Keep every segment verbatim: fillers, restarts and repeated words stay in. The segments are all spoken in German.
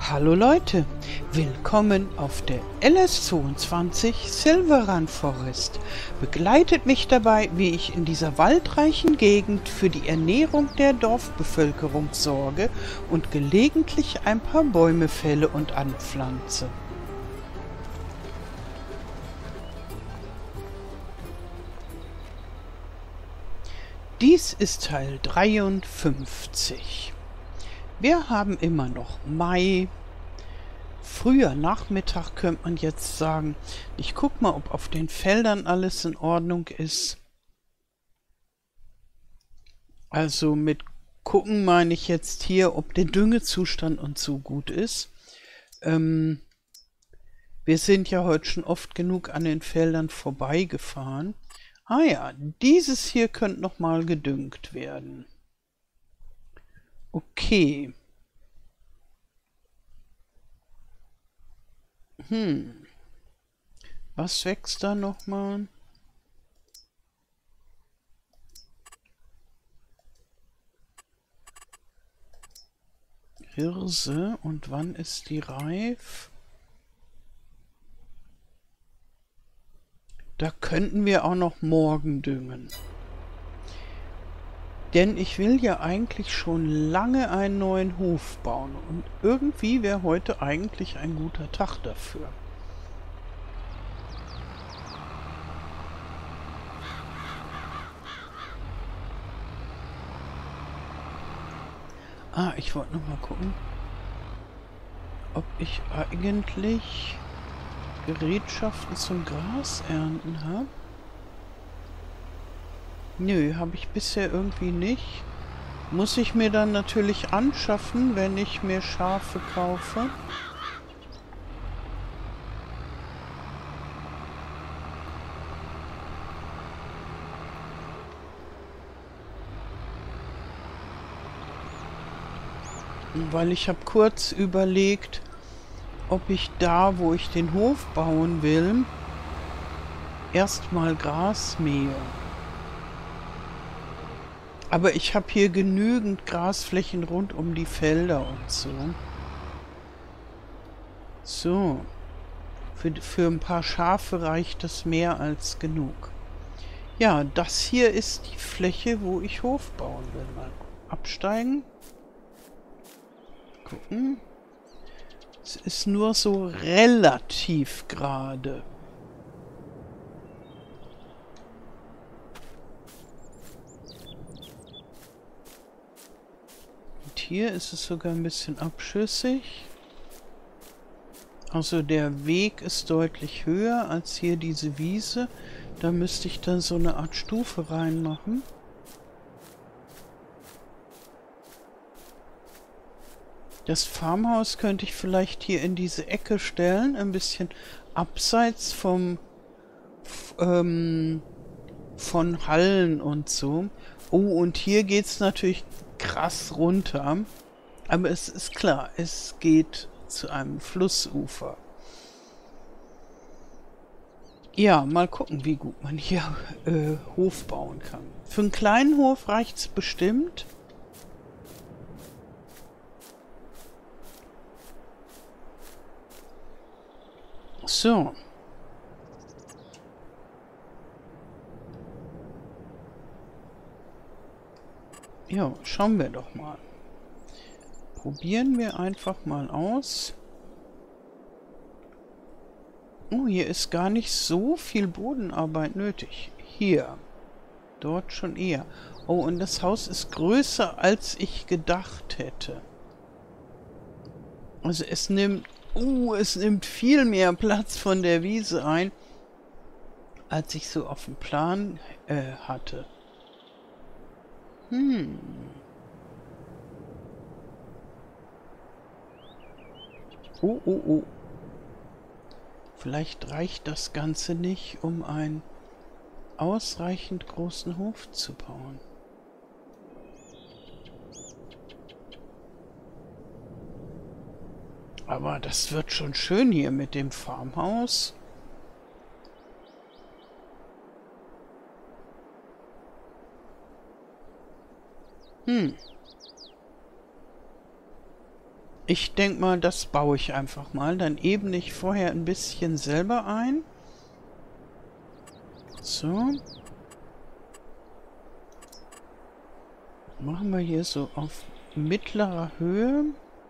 Hallo Leute, willkommen auf der L S zweiundzwanzig Silveran Forest. Begleitet mich dabei, wie ich in dieser waldreichen Gegend für die Ernährung der Dorfbevölkerung sorge und gelegentlich ein paar Bäume fälle und anpflanze. Dies ist Teil dreiundfünfzig. Wir haben immer noch Mai. Früher Nachmittag könnte man jetzt sagen. Ich guck mal, ob auf den Feldern alles in Ordnung ist. Also mit gucken meine ich jetzt hier, ob der Düngezustand und so gut ist. Ähm, wir sind ja heute schon oft genug an den Feldern vorbeigefahren. Ah ja, dieses hier könnte noch mal gedüngt werden. Okay. Hm. Was wächst da noch mal? Hirse. Und wann ist die reif? Da könnten wir auch noch morgen düngen. Denn ich will ja eigentlich schon lange einen neuen Hof bauen. Und irgendwie wäre heute eigentlich ein guter Tag dafür. Ah, ich wollte noch mal gucken, ob ich eigentlich Gerätschaften zum Grasernten habe. Nö, habe ich bisher irgendwie nicht. Muss ich mir dann natürlich anschaffen, wenn ich mir Schafe kaufe. Weil ich habe kurz überlegt, ob ich da, wo ich den Hof bauen will, erstmal Gras mähe. Aber ich habe hier genügend Grasflächen rund um die Felder und so. So. Für, für ein paar Schafe reicht das mehr als genug. Ja, das hier ist die Fläche, wo ich Hof bauen will. Mal absteigen. Gucken. Es ist nur so relativ gerade. Und hier ist es sogar ein bisschen abschüssig. Also der Weg ist deutlich höher als hier diese Wiese. Da müsste ich dann so eine Art Stufe reinmachen. Das Farmhaus könnte ich vielleicht hier in diese Ecke stellen, ein bisschen abseits vom ähm, von Hallen und so. Oh, und hier geht es natürlich krass runter. Aber es ist klar, es geht zu einem Flussufer. Ja, mal gucken, wie gut man hier äh, Hof bauen kann. Für einen kleinen Hof reicht es bestimmt. So. Ja, schauen wir doch mal. Probieren wir einfach mal aus. Oh, hier ist gar nicht so viel Bodenarbeit nötig. Hier. Dort schon eher. Oh, und das Haus ist größer, als ich gedacht hätte. Also es nimmt... Oh, es nimmt viel mehr Platz von der Wiese ein, als ich so auf dem Plan äh, hatte. Hm. Oh, oh, oh. Vielleicht reicht das Ganze nicht, um einen ausreichend großen Hof zu bauen. Aber das wird schon schön hier mit dem Farmhaus. Hm. Ich denke mal, das baue ich einfach mal. Dann ebne ich vorher ein bisschen selber ein. So. Machen wir hier so auf mittlerer Höhe.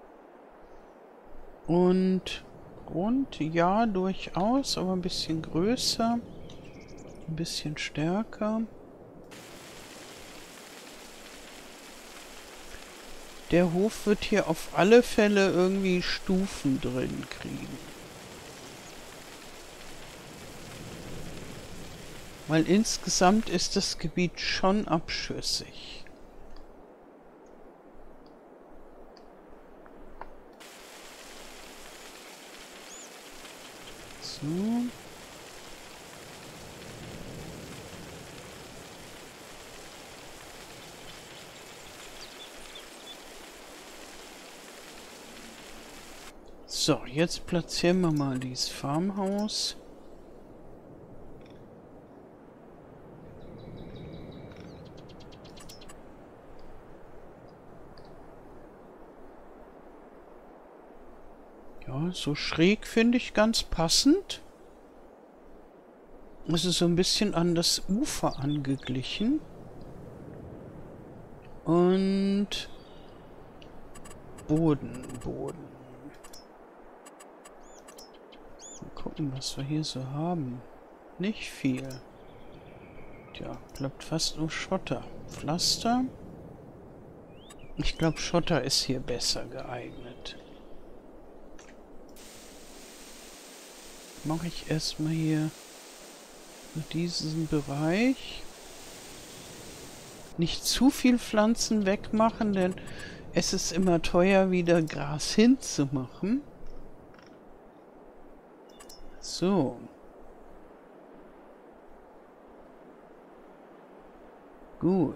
Und rund, ja, durchaus, aber ein bisschen größer. Ein bisschen stärker. Der Hof wird hier auf alle Fälle irgendwie Stufen drin kriegen. Weil insgesamt ist das Gebiet schon abschüssig. So. So, jetzt platzieren wir mal dieses Farmhaus. Ja, so schräg finde ich ganz passend. Es ist so ein bisschen an das Ufer angeglichen. Und Boden, Boden. Mal gucken, was wir hier so haben. Nicht viel. Tja, bleibt fast nur Schotter. Pflaster. Ich glaube, Schotter ist hier besser geeignet. Mache ich erstmal hier diesen Bereich. Nicht zu viel Pflanzen wegmachen, denn es ist immer teuer, wieder Gras hinzumachen. So. Gut.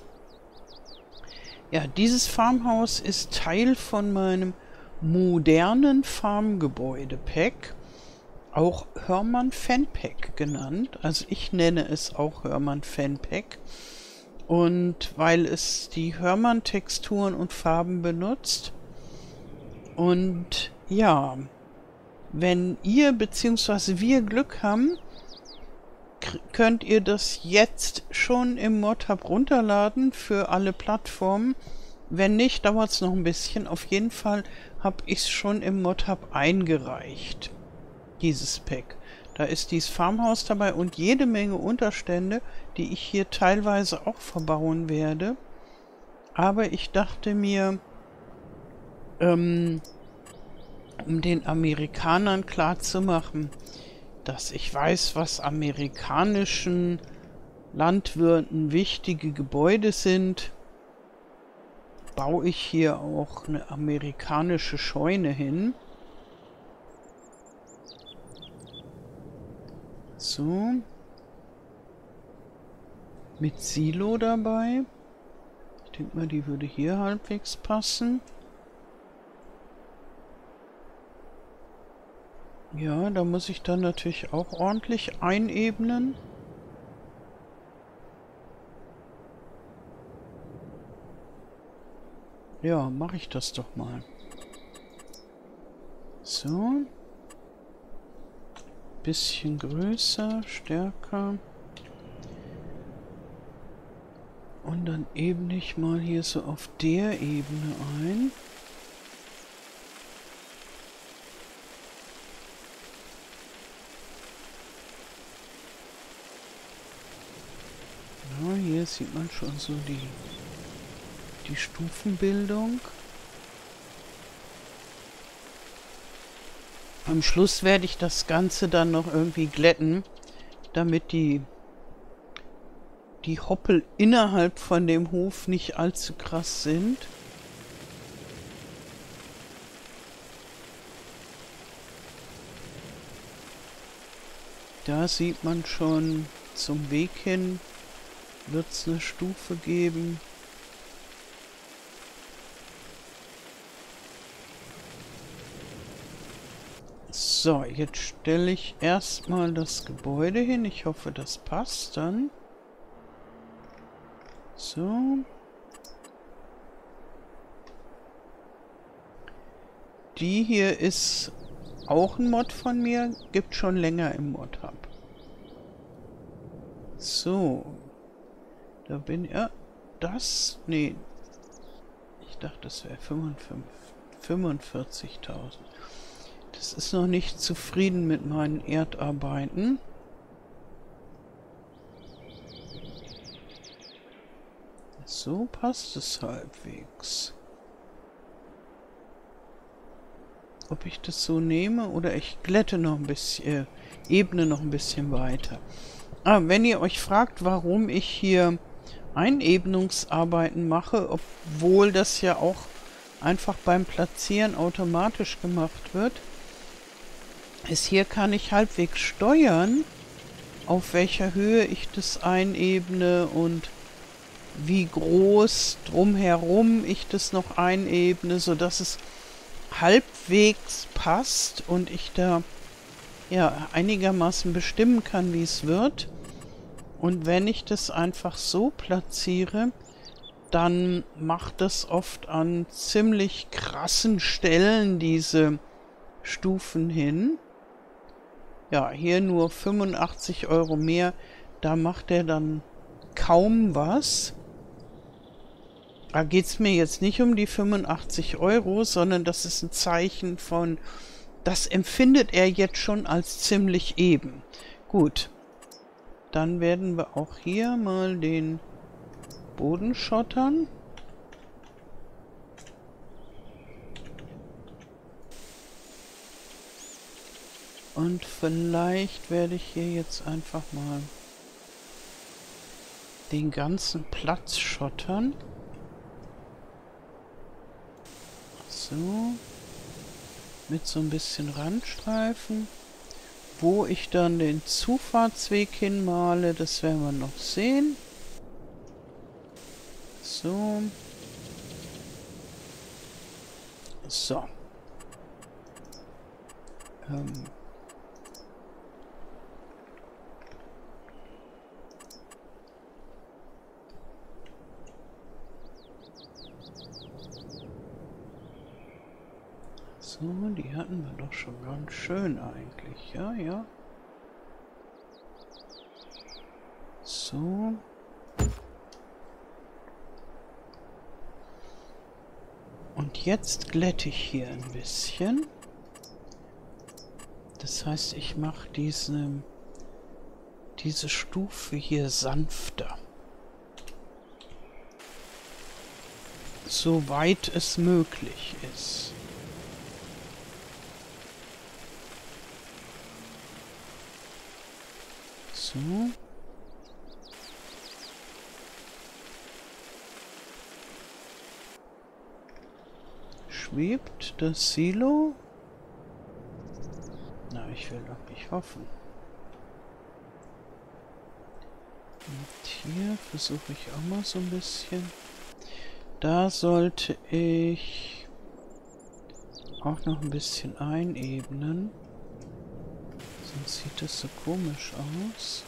Ja, dieses Farmhaus ist Teil von meinem modernen Farmgebäude-Pack. Auch Hörmann Fan Pack genannt. Also ich nenne es auch Hörmann Fan Pack. Und weil es die Hörmann Texturen und Farben benutzt. Und ja, wenn ihr bzw. wir Glück haben, könnt ihr das jetzt schon im Mod-Hub runterladen für alle Plattformen. Wenn nicht, dauert es noch ein bisschen. Auf jeden Fall habe ich es schon im Mod-Hub eingereicht. Dieses Pack. Da ist dieses Farmhaus dabei und jede Menge Unterstände, die ich hier teilweise auch verbauen werde. Aber ich dachte mir, ähm, um den Amerikanern klarzumachen, dass ich weiß, was amerikanischen Landwirten wichtige Gebäude sind, baue ich hier auch eine amerikanische Scheune hin. So. Mit Silo dabei. Ich denke mal, die würde hier halbwegs passen. Ja, da muss ich dann natürlich auch ordentlich einebnen. Ja, mache ich das doch mal. So. Bisschen größer, stärker. Und dann ebne ich mal hier so auf der Ebene ein. Ja, hier sieht man schon so die, die Stufenbildung. Am Schluss werde ich das Ganze dann noch irgendwie glätten, damit die, die Hoppel innerhalb von dem Hof nicht allzu krass sind. Da sieht man schon, zum Weg hin wird es eine Stufe geben. So, jetzt stelle ich erstmal das Gebäude hin. Ich hoffe, das passt dann. So. die hier ist auch ein Mod von mir. Gibt schon länger im Mod-Hub. So. Da bin ich... Ja, das... Nee. Ich dachte, das wäre fünfundvierzigtausend. Das ist noch nicht zufrieden mit meinen Erdarbeiten. So passt es halbwegs. Ob ich das so nehme oder ich glätte noch ein bisschen, äh, ebne noch ein bisschen weiter. Ah, wenn ihr euch fragt, warum ich hier Einebnungsarbeiten mache, obwohl das ja auch einfach beim Platzieren automatisch gemacht wird, ist, hier kann ich halbwegs steuern, auf welcher Höhe ich das einebne und wie groß drumherum ich das noch einebne, sodass es halbwegs passt und ich da ja einigermaßen bestimmen kann, wie es wird. Und wenn ich das einfach so platziere, dann macht das oft an ziemlich krassen Stellen diese Stufen hin. Ja, hier nur fünfundachtzig Euro mehr, da macht er dann kaum was. Da geht es mir jetzt nicht um die fünfundachtzig Euro, sondern das ist ein Zeichen von, das empfindet er jetzt schon als ziemlich eben. Gut, dann werden wir auch hier mal den Boden schottern. Und vielleicht werde ich hier jetzt einfach mal den ganzen Platz schottern. So. Mit so ein bisschen Randstreifen. Wo ich dann den Zufahrtsweg hinmale, das werden wir noch sehen. So. So. Ähm. So, die hatten wir doch schon ganz schön eigentlich. Ja, ja. So. Und jetzt glätte ich hier ein bisschen. Das heißt, ich mache diese, diese Stufe hier sanfter. Soweit es möglich ist. So. Schwebt das Silo? Na, ich will doch nicht hoffen. Und hier versuche ich auch mal so ein bisschen. Da sollte ich auch noch ein bisschen einebnen. Sonst sieht das so komisch aus.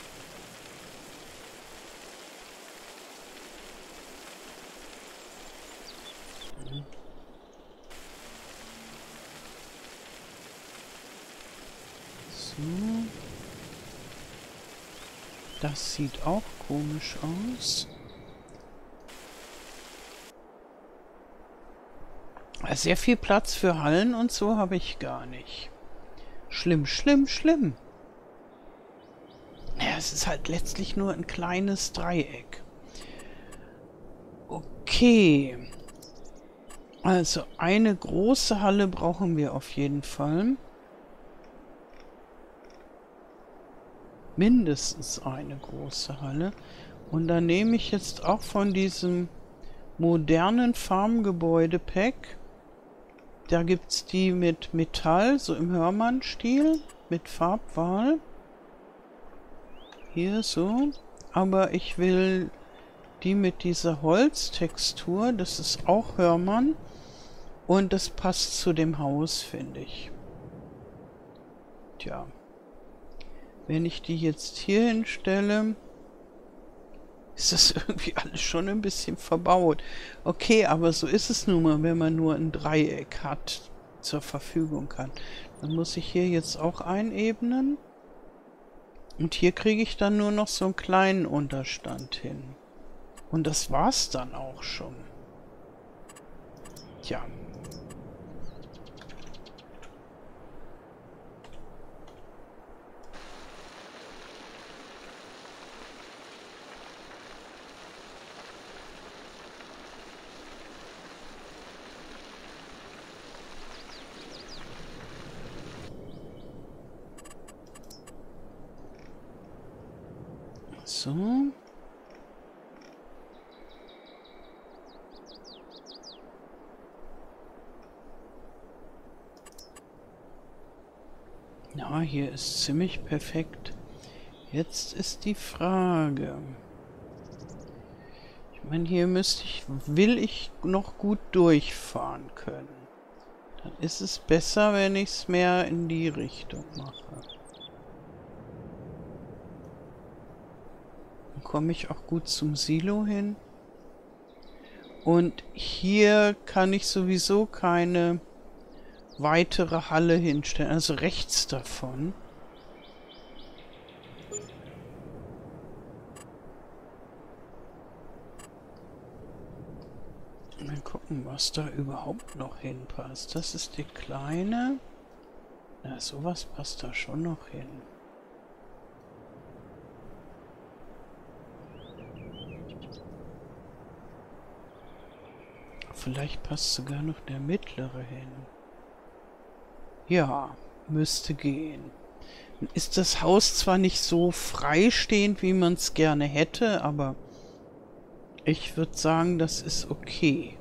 So. Das sieht auch komisch aus. Sehr viel Platz für Hallen und so habe ich gar nicht. Schlimm, schlimm, schlimm. Ja, es ist halt letztlich nur ein kleines Dreieck. Okay. Also eine große Halle brauchen wir auf jeden Fall. Mindestens eine große Halle. Und dann nehme ich jetzt auch von diesem modernen Farmgebäude-Pack. Da gibt es die mit Metall, so im Hörmann-Stil, mit Farbwahl. Hier so. Aber ich will die mit dieser Holztextur, das ist auch Hörmann. Und das passt zu dem Haus, finde ich. Tja. Wenn ich die jetzt hier hinstelle, ist das irgendwie alles schon ein bisschen verbaut. Okay, aber so ist es nun mal, wenn man nur ein Dreieck hat. zur Verfügung kann. Dann muss ich hier jetzt auch einebnen. Und hier kriege ich dann nur noch so einen kleinen Unterstand hin. Und das war's dann auch schon. Tja. So. Ja, hier ist ziemlich perfekt. Jetzt ist die Frage. Ich meine, hier müsste ich, will ich noch gut durchfahren können. Dann ist es besser, wenn ich es mehr in die Richtung mache. Komme ich auch gut zum Silo hin. Und hier kann ich sowieso keine weitere Halle hinstellen, also rechts davon. Mal gucken, was da überhaupt noch hinpasst. Das ist die kleine. Na, sowas passt da schon noch hin. Vielleicht passt sogar noch der mittlere hin. Ja, müsste gehen. Ist das Haus zwar nicht so freistehend, wie man es gerne hätte, aber ich würde sagen, das ist okay.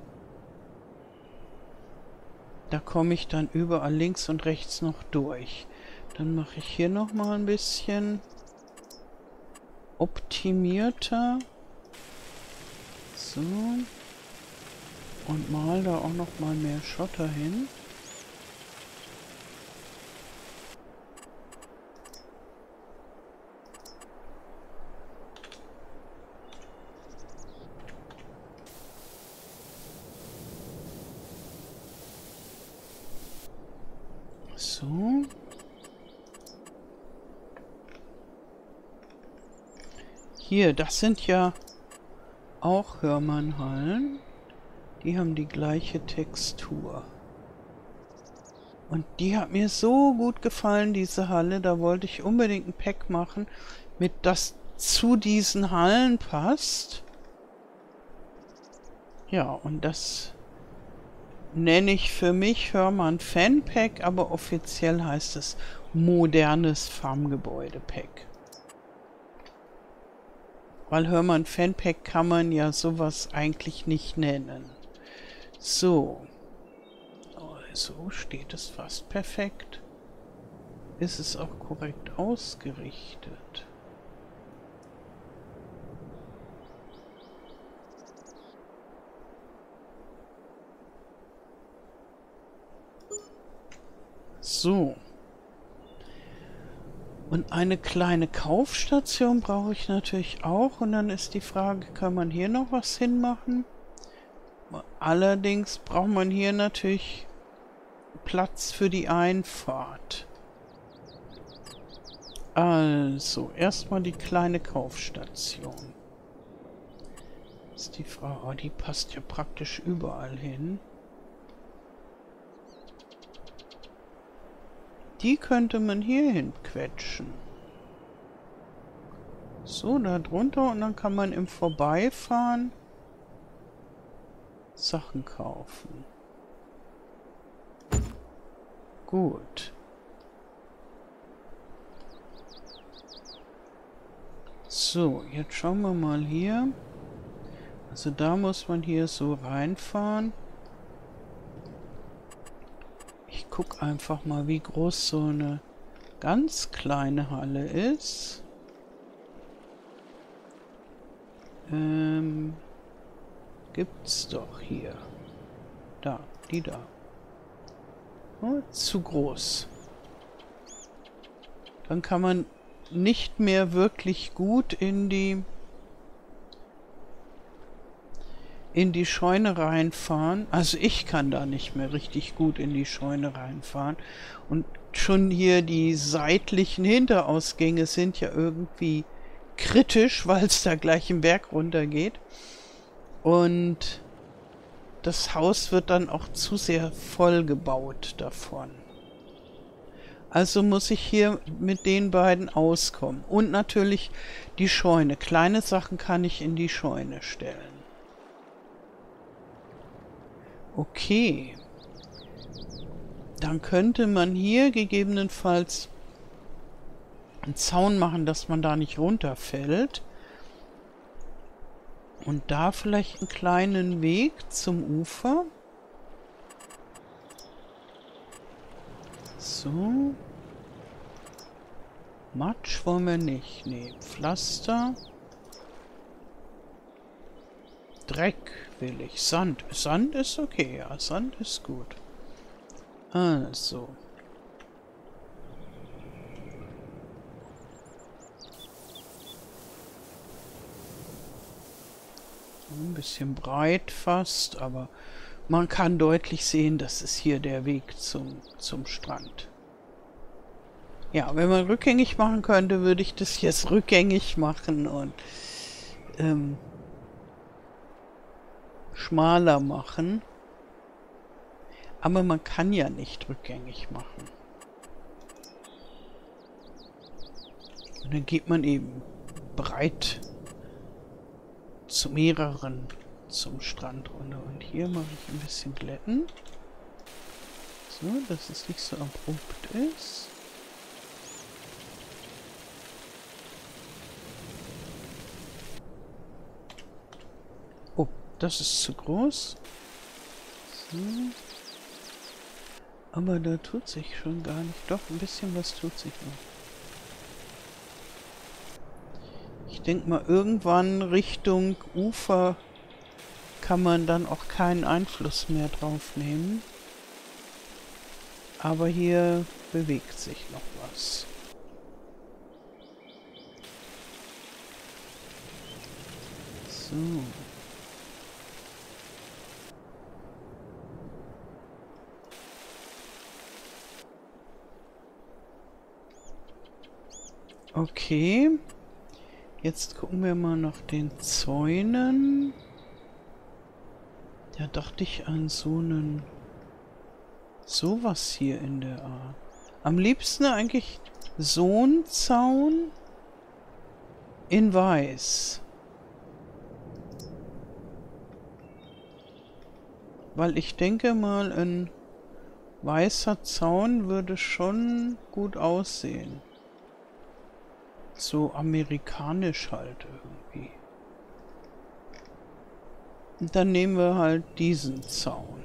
Da komme ich dann überall links und rechts noch durch. Dann mache ich hier noch mal ein bisschen optimierter. So. Und mal da auch noch mal mehr Schotter hin. So. Hier, das sind ja auch Hörmannhallen. Die haben die gleiche Textur. Und die hat mir so gut gefallen, diese Halle. Da wollte ich unbedingt ein Pack machen, mit das zu diesen Hallen passt. Ja, und das nenne ich für mich Hörmann Fan Pack, aber offiziell heißt es modernes Farmgebäude Pack. Weil Hörmann Fan Pack kann man ja sowas eigentlich nicht nennen. So. Also steht es fast perfekt. Ist es auch korrekt ausgerichtet? So. Und eine kleine Kaufstation brauche ich natürlich auch. Und dann ist die Frage, kann man hier noch was hinmachen? Allerdings braucht man hier natürlich Platz für die Einfahrt. Also, erstmal die kleine Kaufstation. Ist die Frage, oh, die passt ja praktisch überall hin. Die könnte man hier hin quetschen. So, da drunter und dann kann man im Vorbeifahren Sachen kaufen. Gut. So, jetzt schauen wir mal hier. Also da muss man hier so reinfahren. Ich gucke einfach mal, wie groß so eine ganz kleine Halle ist. Ähm, gibt's doch hier. Da, die da. Oh, zu groß. Dann kann man nicht mehr wirklich gut in die in die Scheune reinfahren. Also ich kann da nicht mehr richtig gut in die Scheune reinfahren. Und schon hier die seitlichen Hinterausgänge sind ja irgendwie kritisch, weil es da gleich im Berg runter geht. Und das Haus wird dann auch zu sehr voll gebaut davon. Also muss ich hier mit den beiden auskommen. Und natürlich die Scheune. Kleine Sachen kann ich in die Scheune stellen. Okay. Dann könnte man hier gegebenenfalls einen Zaun machen, dass man da nicht runterfällt. Und da vielleicht einen kleinen Weg zum Ufer. So. Matsch wollen wir nicht. Nee, Pflaster. Dreck will ich. Sand. Sand ist okay, ja. Sand ist gut. Also. Ein bisschen breit fast, aber man kann deutlich sehen, das ist hier der Weg zum, zum Strand. Ja, wenn man rückgängig machen könnte, würde ich das jetzt rückgängig machen und ähm, schmaler machen. Aber man kann ja nicht rückgängig machen. Und dann geht man eben breit zu mehreren zum Strand runter. Und hier mache ich ein bisschen glätten. So, dass es nicht so abrupt ist. Oh, das ist zu groß. So. Aber da tut sich schon gar nicht. Doch, ein bisschen was tut sich noch. Ich denke mal, irgendwann Richtung Ufer kann man dann auch keinen Einfluss mehr drauf nehmen. Aber hier bewegt sich noch was. So. Okay. Jetzt gucken wir mal nach den Zäunen. Da dachte ich an so einen... sowas hier in der Art. Am liebsten eigentlich so ein Zaun in weiß. Weil ich denke mal, ein weißer Zaun würde schon gut aussehen. So amerikanisch halt irgendwie. Und dann nehmen wir halt diesen Zaun.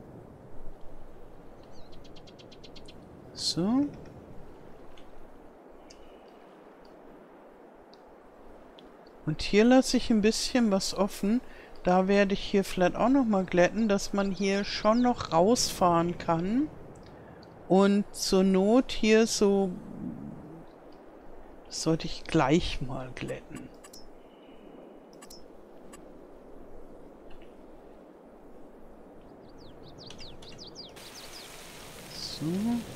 So. Und hier lasse ich ein bisschen was offen. Da werde ich hier vielleicht auch noch mal glätten, dass man hier schon noch rausfahren kann. Und zur Not hier so... Das sollte ich gleich mal glätten. So.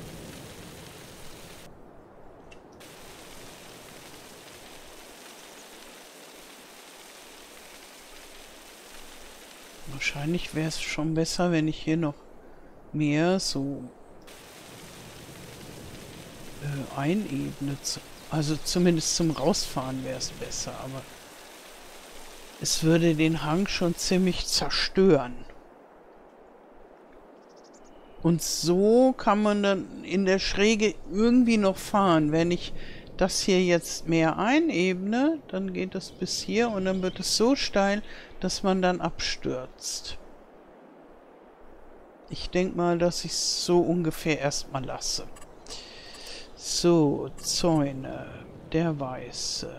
Wahrscheinlich wäre es schon besser, wenn ich hier noch mehr so äh, einebne. Also zumindest zum Rausfahren wäre es besser, aber es würde den Hang schon ziemlich zerstören. Und so kann man dann in der Schräge irgendwie noch fahren. Wenn ich das hier jetzt mehr einebne, dann geht das bis hier und dann wird es so steil, dass man dann abstürzt. Ich denke mal, dass ich es so ungefähr erstmal lasse. So, Zäune, der Weiße.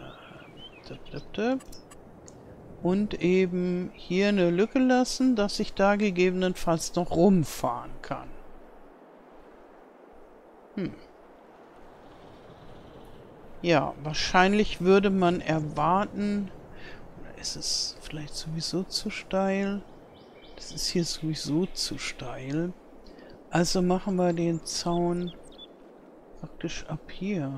Und eben hier eine Lücke lassen, dass ich da gegebenenfalls noch rumfahren kann. Hm. Ja, wahrscheinlich würde man erwarten, oder ist es vielleicht sowieso zu steil? Das ist hier sowieso zu steil. Also machen wir den Zaun praktisch ab hier.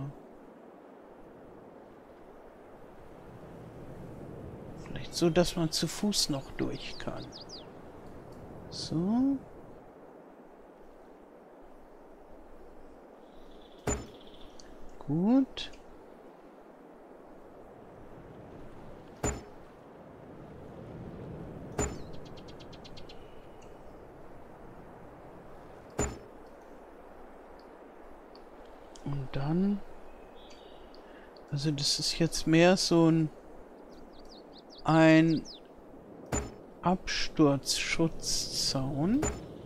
Vielleicht so, dass man zu Fuß noch durch kann. So. Gut. Und dann, also das ist jetzt mehr so ein, ein Absturzschutzzaun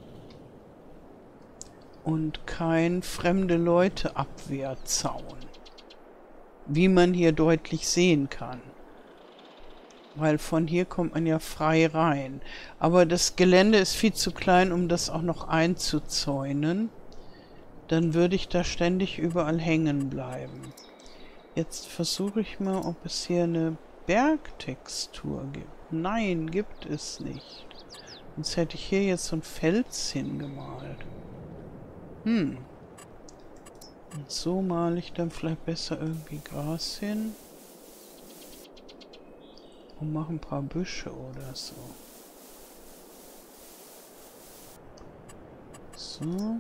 und kein fremde Leute Abwehrzaun, wie man hier deutlich sehen kann. Weil von hier kommt man ja frei rein. Aber das Gelände ist viel zu klein, um das auch noch einzuzäunen. Dann würde ich da ständig überall hängen bleiben. Jetzt versuche ich mal, ob es hier eine Bergtextur gibt. Nein, gibt es nicht. Sonst hätte ich hier jetzt so ein Fels hingemalt. Hm. Und so male ich dann vielleicht besser irgendwie Gras hin. Und mache ein paar Büsche oder so. So.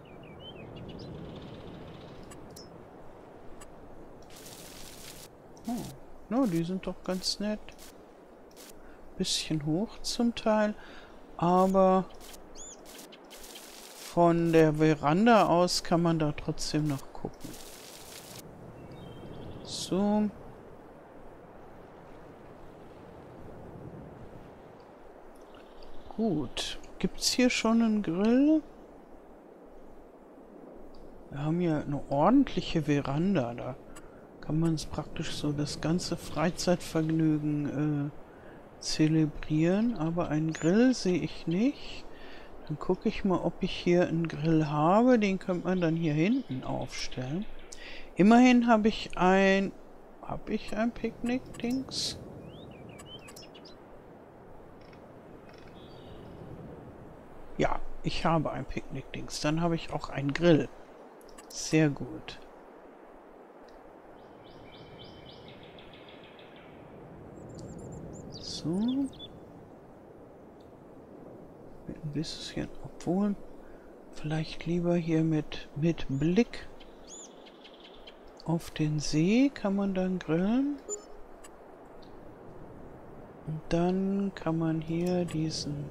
Oh, no, die sind doch ganz nett. Bisschen hoch zum Teil, aber von der Veranda aus kann man da trotzdem noch gucken. So. Gut. Gibt es hier schon einen Grill? Wir haben ja eine ordentliche Veranda da. Kann man es praktisch so das ganze Freizeitvergnügen äh, zelebrieren, aber einen Grill sehe ich nicht. Dann gucke ich mal, ob ich hier einen Grill habe. Den könnte man dann hier hinten aufstellen. Immerhin habe ich ein... Habe ich ein Picknick-Dings? Ja, ich habe ein Picknick-Dings. Dann habe ich auch einen Grill. Sehr gut. So. Mit ein bisschen, obwohl, vielleicht lieber hier mit, mit Blick auf den See kann man dann grillen. Und dann kann man hier diesen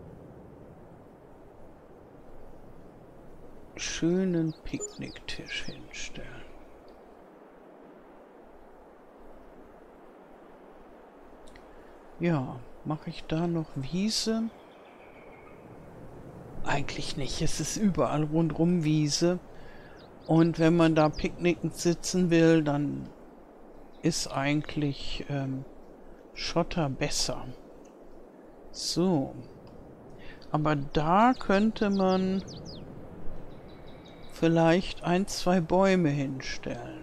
schönen Picknicktisch hinstellen. Ja, mache ich da noch Wiese? Eigentlich nicht. Es ist überall rundrum Wiese. Und wenn man da picknickend sitzen will, dann ist eigentlich ähm, Schotter besser. So. Aber da könnte man vielleicht ein, zwei Bäume hinstellen.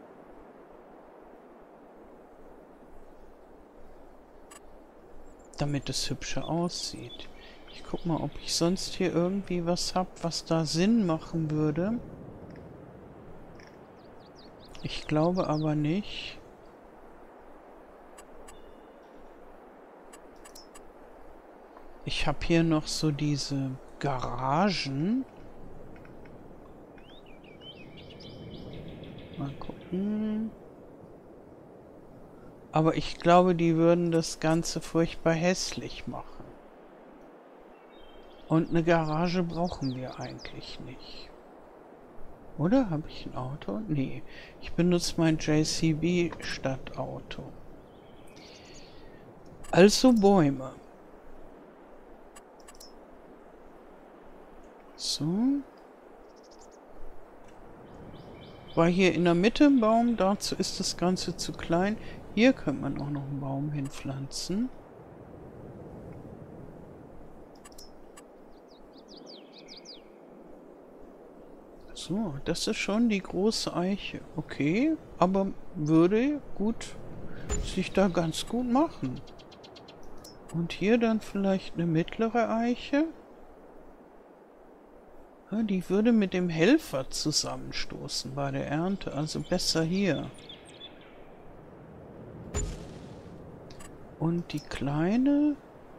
Damit es hübscher aussieht. Ich guck mal, ob ich sonst hier irgendwie was habe, was da Sinn machen würde. Ich glaube aber nicht. Ich habe hier noch so diese Garagen. Mal gucken. Aber ich glaube, die würden das Ganze furchtbar hässlich machen. Und eine Garage brauchen wir eigentlich nicht. Oder? Habe ich ein Auto? Nee. Ich benutze mein J C B Stadtauto. Also Bäume. So. War hier in der Mitte ein Baum, dazu ist das Ganze zu klein. Hier könnte man auch noch einen Baum hinpflanzen. So, das ist schon die große Eiche. Okay, aber würde gut sich da ganz gut machen. Und hier dann vielleicht eine mittlere Eiche. Ja, die würde mit dem Helfer zusammenstoßen bei der Ernte, also besser hier. Und die kleine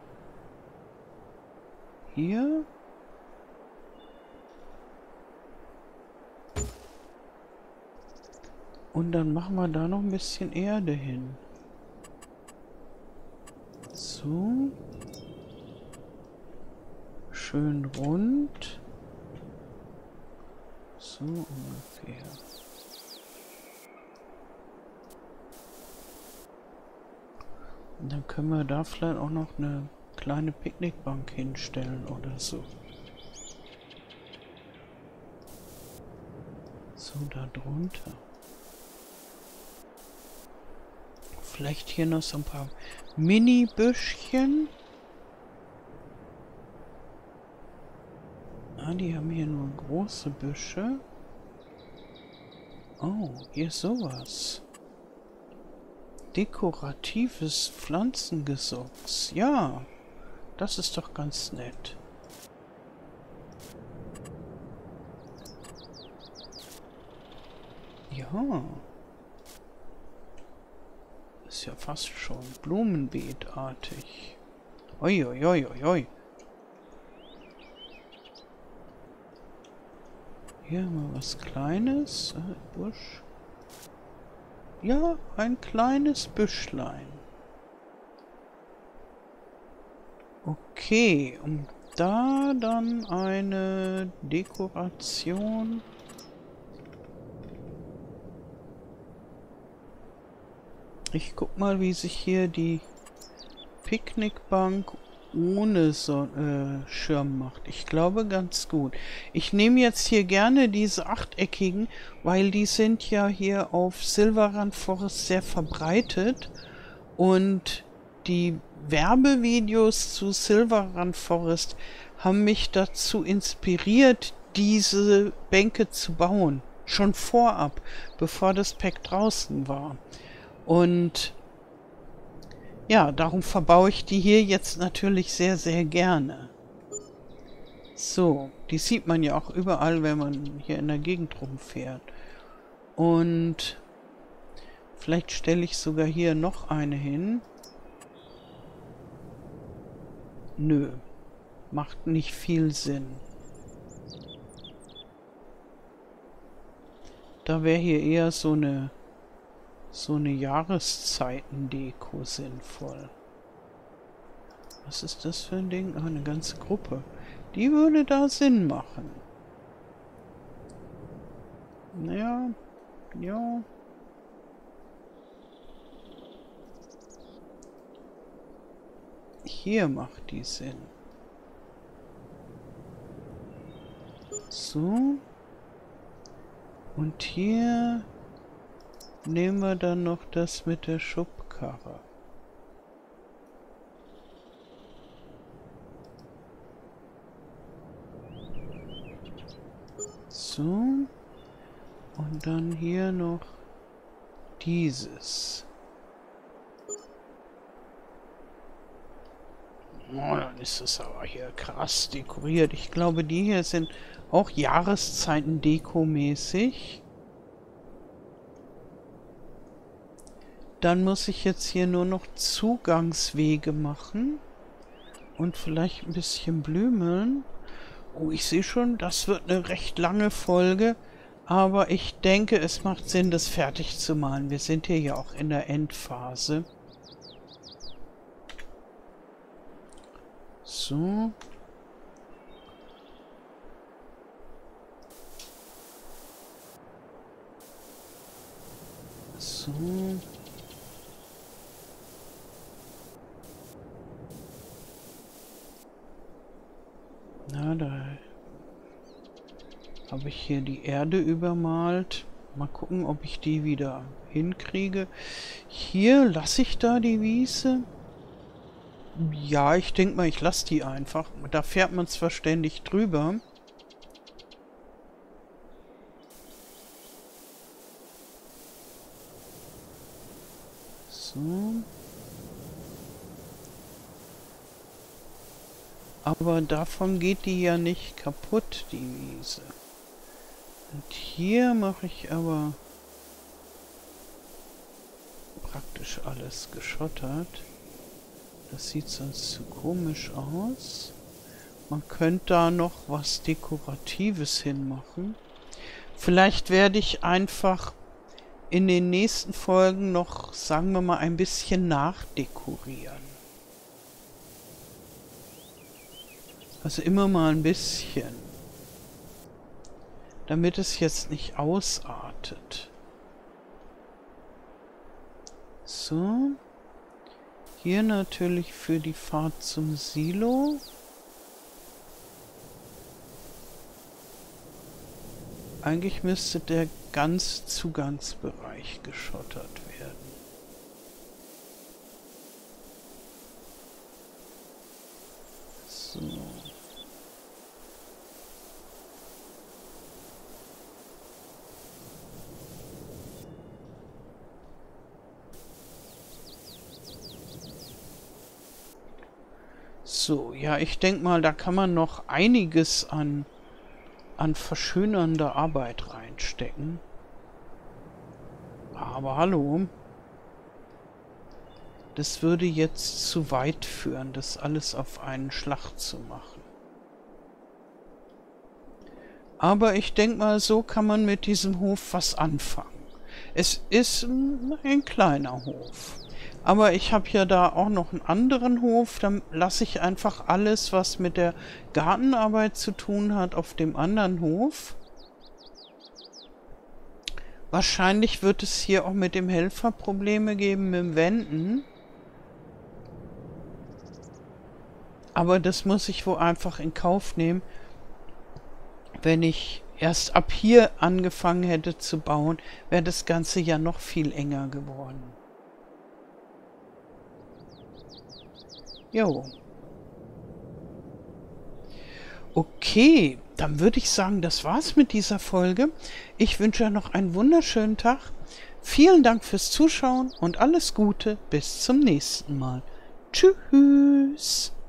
hier. Und dann machen wir da noch ein bisschen Erde hin. So. Schön rund. So ungefähr. Und dann können wir da vielleicht auch noch eine kleine Picknickbank hinstellen oder so. So, da drunter. Vielleicht hier noch so ein paar Mini-Büschchen. Ah, die haben hier nur große Büsche. Oh, hier ist sowas. Dekoratives Pflanzengesocks. Ja, das ist doch ganz nett. Ja. Ist ja fast schon Blumenbeetartig. Oi, oi, oi, oi, oi. Hier haben wir was Kleines. Äh, Busch. Ja, ein kleines Büschlein. Okay, und da dann eine Dekoration. Ich guck mal, wie sich hier die Picknickbank ohne so äh, Schirm macht. Ich glaube ganz gut. Ich nehme jetzt hier gerne diese achteckigen, weil die sind ja hier auf Silverrun Forest sehr verbreitet. Und die Werbevideos zu Silverrun Forest haben mich dazu inspiriert, diese Bänke zu bauen. Schon vorab, bevor das Pack draußen war. Und ja, darum verbaue ich die hier jetzt natürlich sehr, sehr gerne. So, die sieht man ja auch überall, wenn man hier in der Gegend rumfährt. Und vielleicht stelle ich sogar hier noch eine hin. Nö, macht nicht viel Sinn. Da wäre hier eher so eine so eine Jahreszeiten-Deko sinnvoll. Was ist das für ein Ding? Ah, eine ganze Gruppe. Die würde da Sinn machen. Naja, ja. Hier macht die Sinn. So. Und hier nehmen wir dann noch das mit der Schubkarre. So. Und dann hier noch dieses. Oh, dann ist es aber hier krass dekoriert. Ich glaube, die hier sind auch Jahreszeiten dekomäßig. Dann muss ich jetzt hier nur noch Zugangswege machen. Und vielleicht ein bisschen Blümeln. Oh, ich sehe schon, das wird eine recht lange Folge. Aber ich denke, es macht Sinn, das fertig zu malen. Wir sind hier ja auch in der Endphase. So. So. Na, da habe ich hier die Erde übermalt. Mal gucken, ob ich die wieder hinkriege. Hier lasse ich da die Wiese. Ja, ich denke mal, ich lasse die einfach. Da fährt man zwar ständig drüber. So. Aber davon geht die ja nicht kaputt, die Wiese. Und hier mache ich aber praktisch alles geschottert. Das sieht sonst zu komisch aus. Man könnte da noch was Dekoratives hinmachen. Vielleicht werde ich einfach in den nächsten Folgen noch, sagen wir mal, ein bisschen nachdekorieren. Also immer mal ein bisschen. Damit es jetzt nicht ausartet. So. Hier natürlich für die Fahrt zum Silo. Eigentlich müsste der ganze Zugangsbereich geschottert werden. So. So, ja, ich denke mal, da kann man noch einiges an, an verschönernder Arbeit reinstecken. Aber hallo, das würde jetzt zu weit führen, das alles auf einen Schlag zu machen. Aber ich denke mal, so kann man mit diesem Hof was anfangen. Es ist ein kleiner Hof. Aber ich habe ja da auch noch einen anderen Hof, dann lasse ich einfach alles, was mit der Gartenarbeit zu tun hat, auf dem anderen Hof. Wahrscheinlich wird es hier auch mit dem Helfer Probleme geben mit dem Wenden. Aber das muss ich wohl einfach in Kauf nehmen, wenn ich erst ab hier angefangen hätte zu bauen, wäre das Ganze ja noch viel enger geworden. Jo. Okay, dann würde ich sagen, das war's mit dieser Folge. Ich wünsche euch noch einen wunderschönen Tag. Vielen Dank fürs Zuschauen und alles Gute. Bis zum nächsten Mal. Tschüss.